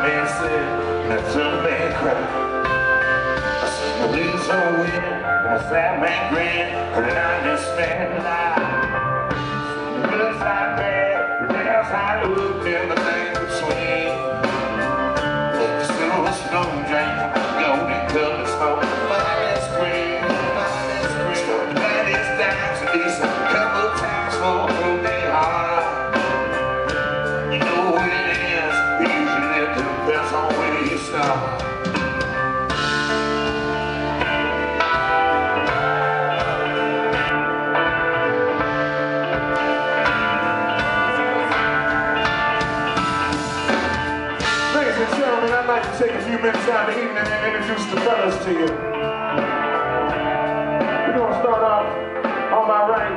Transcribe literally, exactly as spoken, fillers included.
man said, that's a man cry. I see the blues on wind, and a sad man grin, heard an honest man lie. The good side bad, the bad side looked, and the thing between. But the still a snow drink, golden cup and smoke, mine is green, mine is green. Start playing these dimes at least a couple times for a whole day hard. You know what it is, usually it depends on where you start. Ladies and gentlemen, I'd like to take a few minutes out of the evening and introduce the fellas to you. We're going to start off on my right.